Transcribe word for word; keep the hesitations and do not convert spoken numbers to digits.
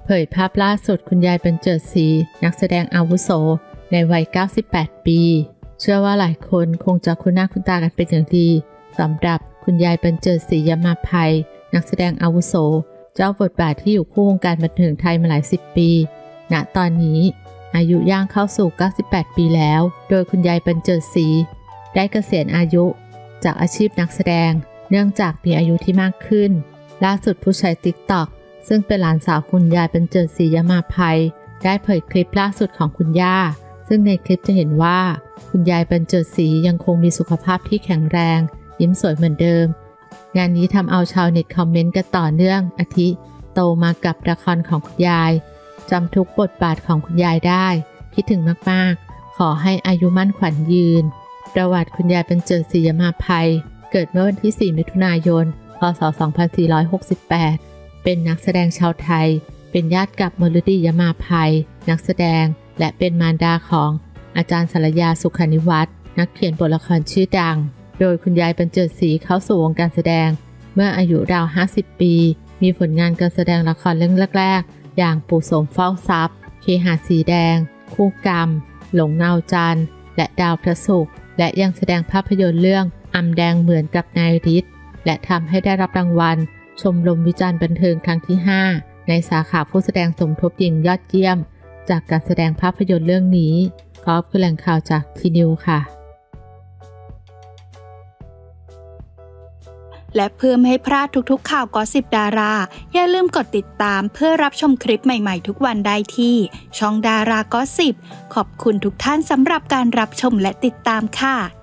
ยภาพล่าสุดคุณยายบรรเจิดศรีนักแสดงอาวุโสในวัยเก้าสิบแปดปีเชื่อว่าหลายคนคงจะคุ้นหน้าคุ้นตากันเป็นอย่างดีสำหรับคุณยายบรรเจิดศรียมาภัยนักแสดงอาวุโสเจ้าบทบาทที่อยู่คู่วงการบันเทิงไทยมาหลายสิบปีณตอนนี้อายุย่างเข้าสู่เก้าสิบแปดปีแล้วโดยคุณยายบรรเจิดศรีได้เกษียณอายุจากอาชีพนักแสดงเนื่องจากมีอายุที่มากขึ้นล่าสุดผู้ใช้ ติ๊กต็อก ซึ่งเป็นหลานสาวคุณยายบรรเจิดศรียมาภัยได้เผยคลิปล่าสุดของคุณย่าซึ่งในคลิปจะเห็นว่าคุณยายบรรเจิดศรียังคงมีสุขภาพที่แข็งแรงยิ้มสวยเหมือนเดิมงานนี้ทำเอาชาวเน็ตคอมเมนต์กันต่อเนื่องอาทิโตมากับละครของคุณยายจำทุกบทบาทของคุณยายได้คิดถึงมากๆขอให้อายุมั่นขวัญยืนประวัติคุณยายบรรเจิดศรียมาภัยเกิดเมื่อวันที่สี่มิถุนายนพ.ศ. สองพันสี่ร้อยหกสิบแปดเป็นนักแสดงชาวไทยเป็นญาติกับมฤดียมาภัยนักแสดงและเป็นมารดาของอาจารย์สรยาสุขานิวัฒน์นักเขียนบทละครชื่อดังโดยคุณยายบรรเจิดศรีเข้าสู่วงการแสดงเมื่ออายุราวห้าสิบปีมีผลงานการแสดงละครเรื่องแรกๆอย่างปู่โสมเฝ้าทรัพย์เคหะสีแดงคู่กรรมหลงเงาจันทร์และดาวพระศุกร์และยังแสดงภาพยนตร์เรื่องอำแดงเหมือนกับนายฤทธิ์และทำให้ได้รับรางวัลชมรมวิจารณ์บันเทิงครั้งที่ห้าในสาขาผู้แสดงสมทบหญิงยอดเยี่ยมจากการแสดงภาพยนตร์เรื่องนี้กอล์ฟคือแหล่งข่าวจากทีนิวค่ะและเพื่อไม่ให้พลาดทุกๆข่าวกอสซิปดาราอย่าลืมกดติดตามเพื่อรับชมคลิปใหม่ๆทุกวันได้ที่ช่องดารากอสซิปขอบคุณทุกท่านสำหรับการรับชมและติดตามค่ะ